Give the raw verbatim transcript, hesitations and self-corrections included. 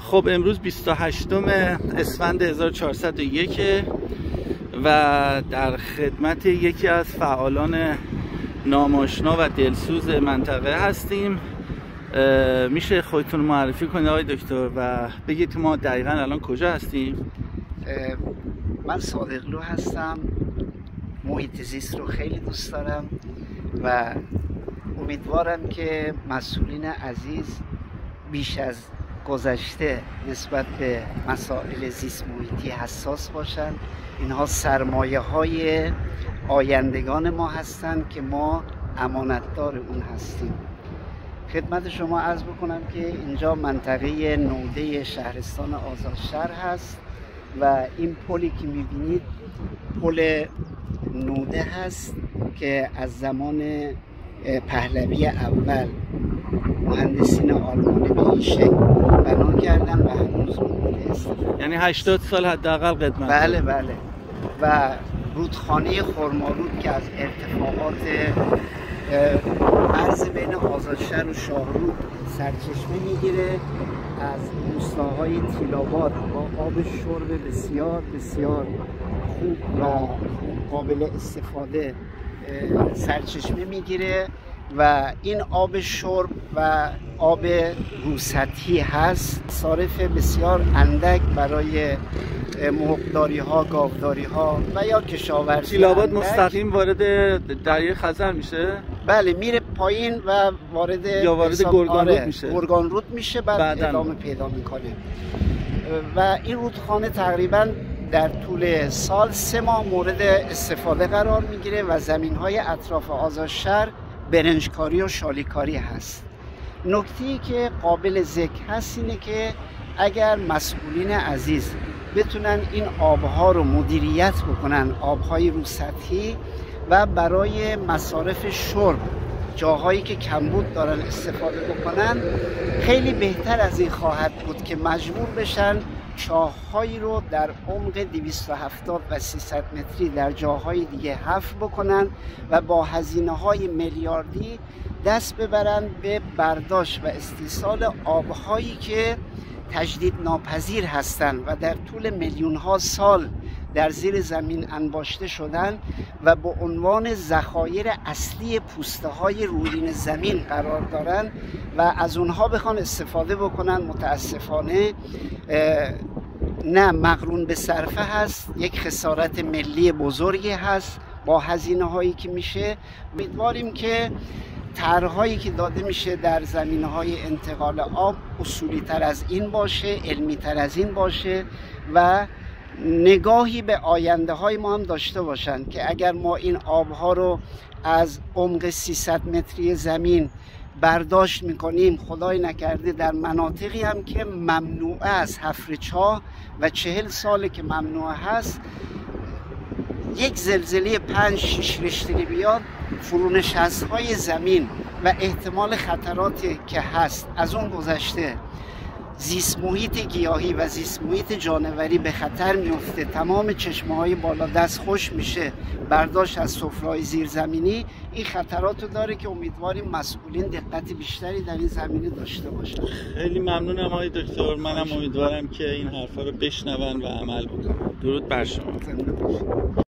خب امروز بیست و هشتم اسفند هزار و چهارصد و یک و در خدمت یکی از فعالان ناماشنا و دلسوز منطقه هستیم. میشه خودتون معرفی کنید آقای دکتر و بگید ما دقیقا الان کجا هستیم؟ من صادقلو هستم، محیط زیست رو خیلی دوست دارم و امیدوارم که مسئولین عزیز بیش از گذشته نسبت به مسائل زیست محیطی حساس باشن. اینها سرمایه های آیندگان ما هستند که ما امانتدار اون هستیم. خدمت شما عرض بکنم که اینجا منطقه نوده شهرستان آزادشهر هست و این پلی که میبینید پل نوده هست که از زمان پهلوی اول مهندسین آلمانی به این شکل بنا کردن و هنوز مورد استفاده. یعنی هشتاد سال حداقل قدمت. بله بله. و رودخانه خرمالود که از ارتفاعات مرز بین آزادشهر و شاهرود سرچشمه میگیره، از روستاهای تیل‌آباد با آب شرب بسیار بسیار خوب و قابل استفاده سرچشمه میگیره و این آب شرب و آب روسطحی هست، صارف بسیار اندک برای مرغداری ها، گاوداری ها و یا کشاورزی. تیل‌آباد مستقیم وارد دریای خزر میشه؟ بله، میره پایین و وارد یا وارد گرگان رود میشه. گرگان رود میشه بعد بعدن ادامه پیدا میکنه و این رودخانه تقریبا در طول سال سه ماه مورد استفاده قرار میگیره و زمین های اطراف آزادشهر برنجکاری و شالیکاری هست. نکته‌ای که قابل ذکر هست اینه که اگر مسئولین عزیز بتونن این آبها رو مدیریت بکنن، آبهای روسطحی، و برای مصارف شرب جاهایی که کمبود دارن استفاده بکنن، خیلی بهتر از این خواهد بود که مجبور بشن چاه‌هایی رو در عمق دویست و هفتاد و سیصد متری در جاهای دیگه حفر بکنن و با هزینه‌های میلیاردی دست ببرن به برداشت و استیصال آب‌هایی که تجدید ناپذیر هستند و در طول میلیون ها سال در زیر زمین انباشته شدن و به عنوان ذخایر اصلی پوسته های رویین زمین قرار دارن و از اونها بخوان استفاده بکنن. متاسفانه نه مقرون به صرفه هست، یک خسارت ملی بزرگی هست با هزینه هایی که میشه. امیدواریم که طرح‌هایی که داده میشه در زمینه‌های انتقال آب اصولی تر از این باشه، علمی تر از این باشه و نگاهی به آینده های ما هم داشته باشن که اگر ما این آبها رو از عمق سیصد متری زمین برداشت میکنیم، خدای نکرده در مناطقی هم که ممنوعه از حفر چاه و چهل ساله که ممنوعه هست، یک زلزله پنج شش ریشتری بیاد، فرونشست های زمین و احتمال خطراتی که هست از اون گذشته زیست محیط گیاهی و زیست محیط جانوری به خطر میفته، تمام چشمه های بالا دست خوش میشه، برداشت از سفره‌های زیرزمینی این خطرات رو داره که امیدواریم مسئولین دقت بیشتری در این زمینه داشته باشن. خیلی ممنونم آقای دکتر، منم امیدوارم که این حرفا رو بشنون و عمل بکنن. درود بر شما.